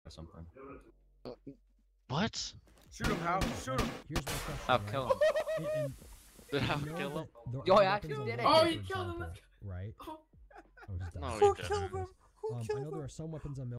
or something. What? Shoot him, Hal. Shoot him. Here's my question. I'll right? kill him. And Did I you know kill him? that there Yo, are I weapons actually on did it. Military, Oh, for you killed him. example, right? Oh. Oh, he's dead. No, he I didn't. know there are some weapons on